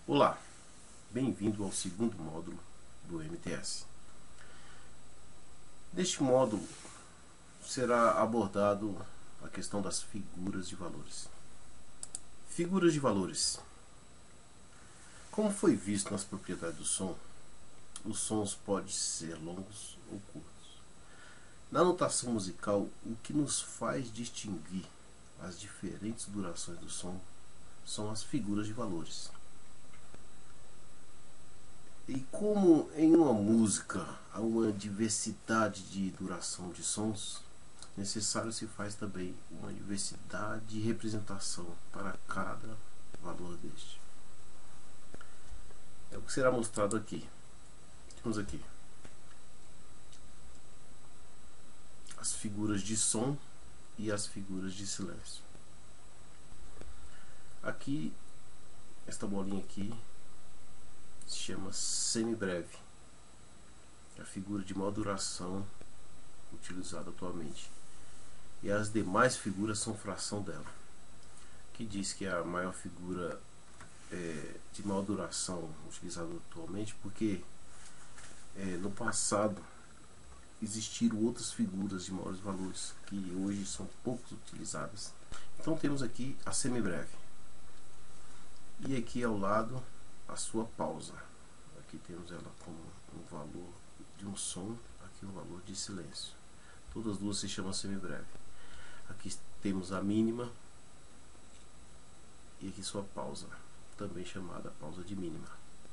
Olá, bem-vindo ao segundo módulo do MTS. Neste módulo será abordado a questão das figuras de valores. Figuras de valores. Como foi visto nas propriedades do som, os sons podem ser longos ou curtos. Na notação musical, o que nos faz distinguir as diferentes durações do som são as figuras de valores. E como em uma música há uma diversidade de duração de sons, necessário se faz também uma diversidade de representação para cada valor deste. É o que será mostrado aqui. Temos aqui as figuras de som e as figuras de silêncio. Aqui, esta bolinha aqui se chama semibreve, é a figura de maior duração utilizada atualmente, e as demais figuras são fração dela, que diz que é a maior figura de maior duração utilizada atualmente, porque no passado existiram outras figuras de maiores valores que hoje são poucos utilizadas. Então temos aqui a semibreve, e aqui ao lado a sua pausa. Aqui temos ela como um valor de um som, aqui um valor de silêncio. Todas as duas se chamam semibreve. Aqui temos a mínima e aqui sua pausa, também chamada pausa de mínima.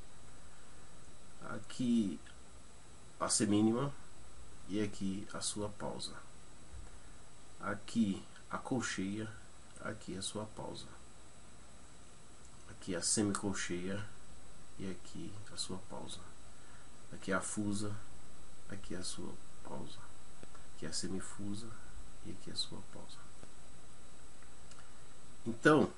Aqui a semínima e aqui a sua pausa. Aqui a colcheia, aqui a sua pausa. Aqui a semicolcheia e aqui a sua pausa. Aqui a fusa, aqui a sua pausa. Aqui a semifusa e aqui a sua pausa. Então,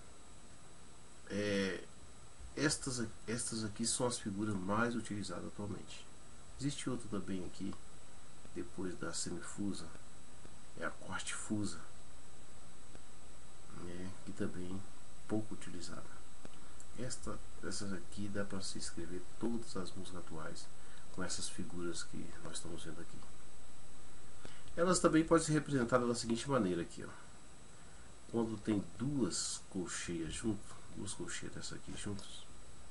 estas aqui são as figuras mais utilizadas atualmente. Existe outra também aqui, depois da semifusa, é a quartifusa, que também pouco utilizada. Essas aqui dá para se escrever todas as músicas atuais com essas figuras que nós estamos vendo aqui. Elas também podem ser representadas da seguinte maneira aqui, ó. Quando tem duas colcheias duas colcheias dessa aqui juntas,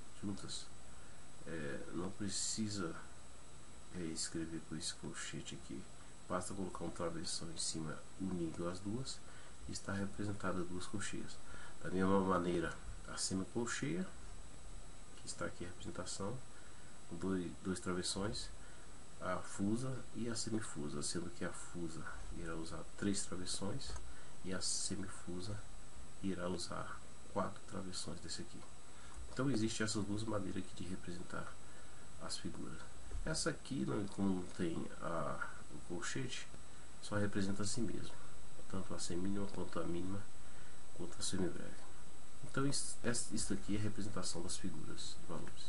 não precisa escrever com esse colchete aqui, basta colocar um travessão em cima unindo as duas e está representada duas colcheias. Da mesma maneira, a semicolcheia, que está aqui a representação, com dois travessões, a fusa e a semifusa, sendo que a fusa irá usar 3 travessões e a semifusa irá usar 4 travessões desse aqui. Então existem essas duas maneiras aqui de representar as figuras. Essa aqui, como não tem o colchete, só representa a si mesmo, tanto a semínima quanto a mínima quanto a semibreve. Então isso aqui é a representação das figuras de valores.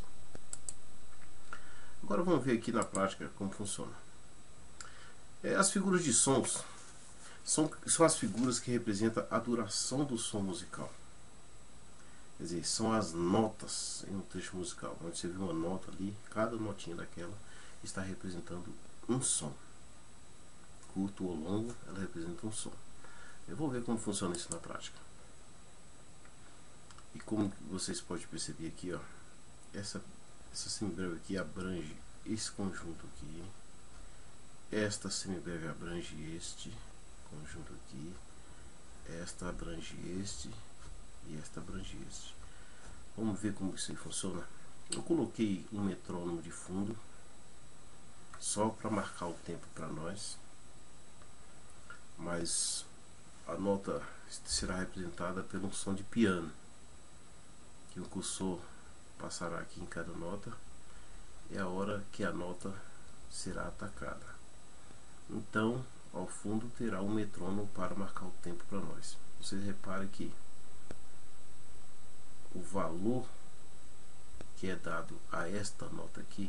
Agora vamos ver aqui na prática como funciona. As figuras de sons são as figuras que representam a duração do som musical. Quer dizer, são as notas em um trecho musical. Onde você vê uma nota ali, cada notinha daquela está representando um som. Curto ou longo, ela representa um som. Eu vou ver como funciona isso na prática. E como vocês podem perceber aqui, ó, essa semibreve aqui abrange esse conjunto aqui. Esta semibreve abrange este conjunto aqui. Esta abrange este e esta abrange este. Vamos ver como isso aí funciona. Eu coloquei um metrônomo de fundo só para marcar o tempo para nós, mas a nota será representada pelo som de piano, que o cursor passará aqui em cada nota, é a hora que a nota será atacada. Então, ao fundo terá um metrônomo para marcar o tempo para nós. Vocês reparem que o valor que é dado a esta nota aqui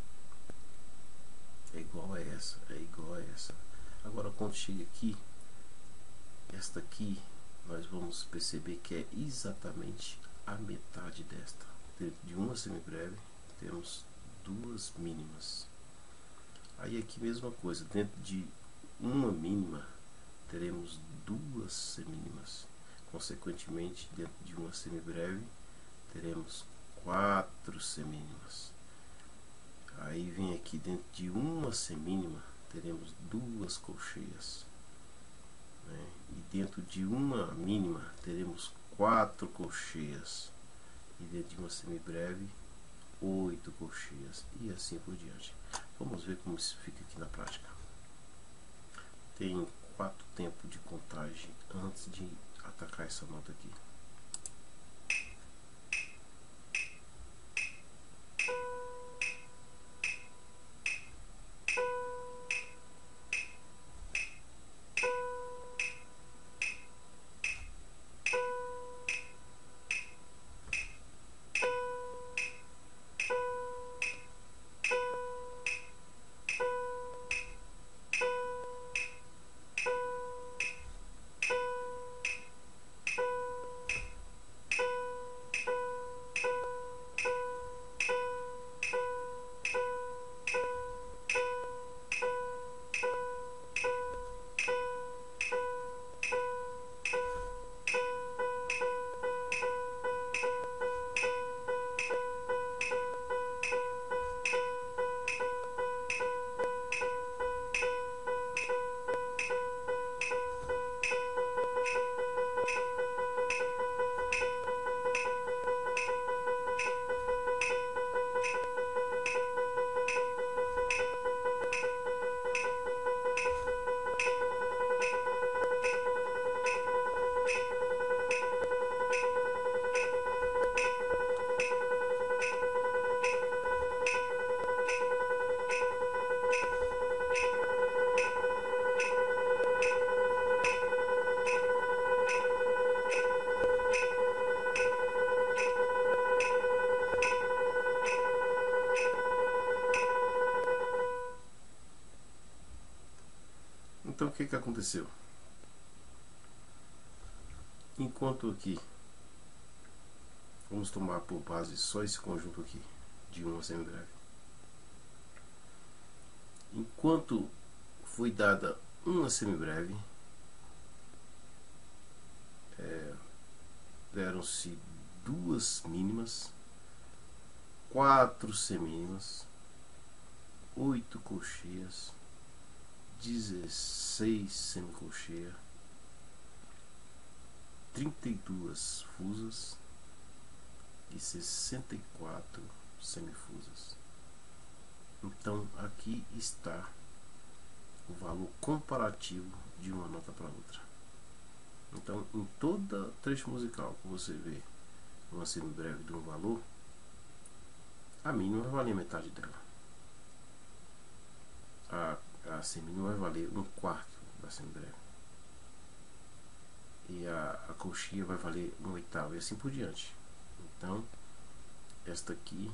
é igual a essa, Agora quando chega aqui, esta aqui, nós vamos perceber que é exatamente a metade desta. dentro de uma semibreve temos duas mínimas. Aí aqui mesma coisa, dentro de uma mínima teremos duas semínimas. Consequentemente, dentro de uma semibreve teremos quatro semínimas. Aí vem aqui, dentro de uma semínima teremos duas colcheias, né? E dentro de uma mínima teremos quatro colcheias. E dentro de uma semibreve, 8 colcheias, e assim por diante. Vamos ver como isso fica aqui na prática. Tem 4 tempos de contagem antes de atacar essa nota aqui. Então o que aconteceu? Enquanto aqui, vamos tomar por base só esse conjunto aqui de uma semibreve. Enquanto foi dada uma semibreve, deram-se duas mínimas, 4 semínimas, 8 colcheias, 16 semicolcheias, 32 fusas e 64 semifusas. Então aqui está o valor comparativo de uma nota para outra. Então em toda trecho musical que você vê uma semibreve de um valor, a mínima vai valer metade dela, a semínima vai valer 1/4 da semibreve, e a colcheia vai valer 1/8 e assim por diante. Então esta aqui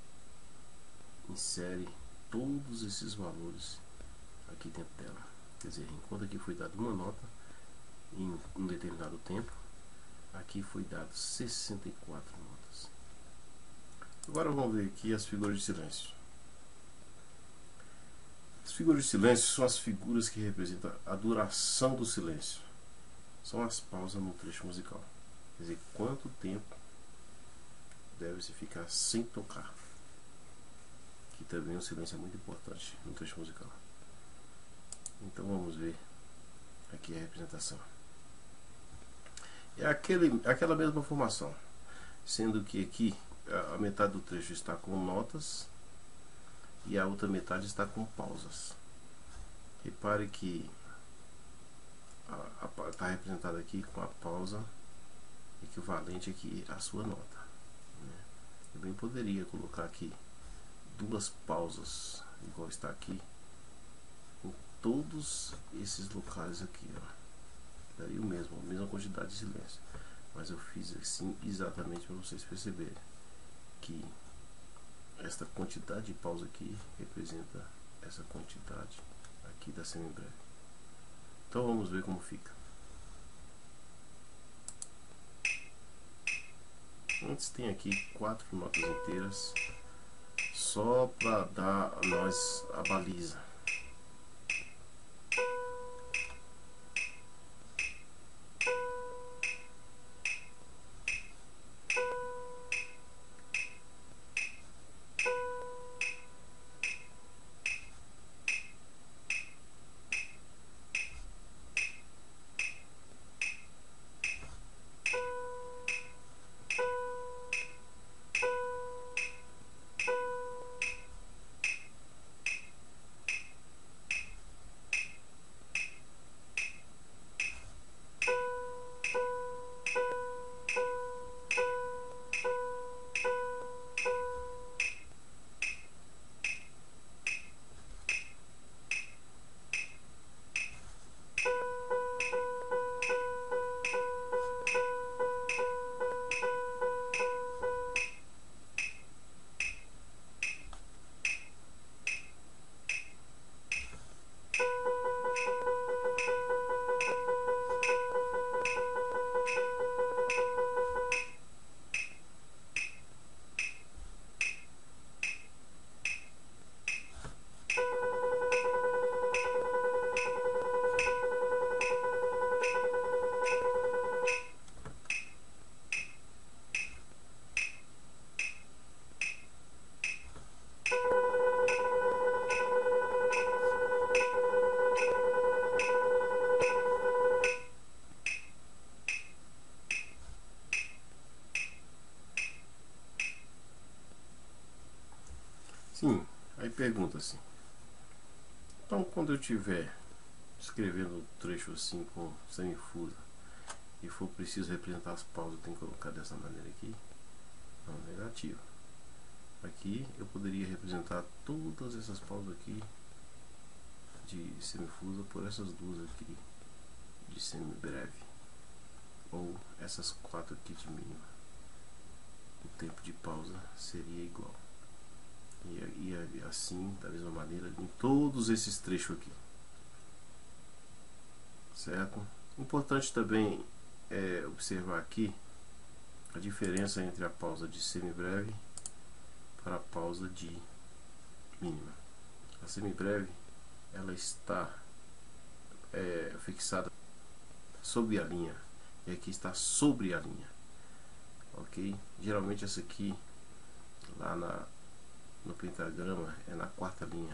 insere todos esses valores aqui dentro dela. Quer dizer, enquanto aqui foi dado uma nota em um determinado tempo, aqui foi dado 64 notas. Agora vamos ver aqui as figuras de silêncio. As figuras de silêncio são as figuras que representam a duração do silêncio. São as pausas no trecho musical. Quer dizer, quanto tempo deve-se ficar sem tocar. Aqui também o silêncio é muito importante no trecho musical. Então vamos ver aqui a representação. É aquela mesma formação, sendo que aqui a metade do trecho está com notas e a outra metade está com pausas. Repare que está representada aqui com a pausa equivalente aqui à sua nota, né? Eu bem poderia colocar aqui duas pausas igual está aqui em todos esses locais aqui, ó. Daria a mesma quantidade de silêncio, mas eu fiz assim exatamente para vocês perceberem que esta quantidade de pausa aqui representa essa quantidade aqui da semibreve. Então vamos ver como fica. Antes tem aqui 4 notas inteiras, só para dar a nós a baliza. Sim, aí pergunta-se, então quando eu estiver escrevendo um trecho assim com semifusa e for preciso representar as pausas, eu tenho que colocar dessa maneira aqui? Não, negativo. Aqui eu poderia representar todas essas pausas aqui de semifusa por essas duas aqui de semibreve, ou essas 4 aqui de mínima. O tempo de pausa seria igual. E assim, da mesma maneira, em todos esses trechos aqui, certo? Importante também observar aqui a diferença entre a pausa de semibreve para a pausa de mínima. A semibreve, ela está fixada sobre a linha, e aqui está sobre a linha, ok? Geralmente essa aqui lá no pentagrama é na 4ª linha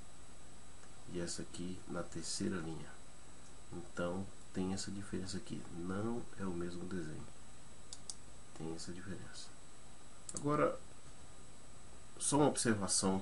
e essa aqui na 3ª linha. Então tem essa diferença aqui, não é o mesmo desenho, tem essa diferença. Agora, só uma observação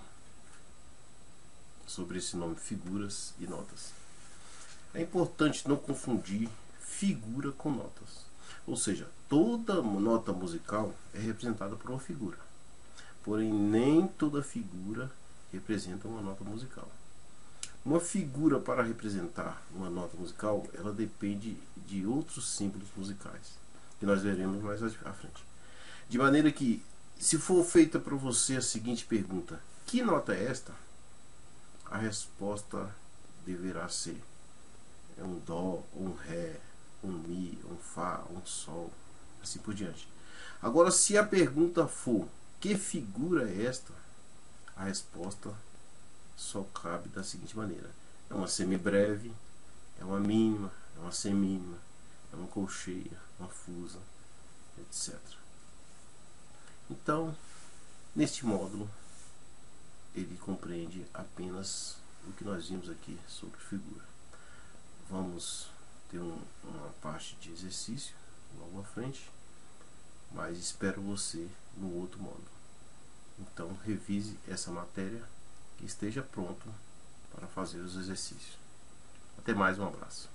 sobre esse nome figuras e notas. É importante não confundir figura com notas, ou seja, toda nota musical é representada por uma figura, porém nem toda figura representa uma nota musical. Uma figura, para representar uma nota musical, ela depende de outros símbolos musicais, que nós veremos mais à frente. De maneira que, se for feita para você a seguinte pergunta: que nota é esta? A resposta deverá ser um dó, um ré, um mi, um fá, um sol, assim por diante. Agora, se a pergunta for que figura é esta, a resposta só cabe da seguinte maneira: é uma semibreve, é uma mínima, é uma semínima, é uma colcheia, uma fusa, etc. Então, neste módulo, ele compreende apenas o que nós vimos aqui sobre figura. Vamos ter uma parte de exercício logo à frente, mas espero você no outro módulo. Então revise essa matéria e esteja pronto para fazer os exercícios. Até mais, um abraço.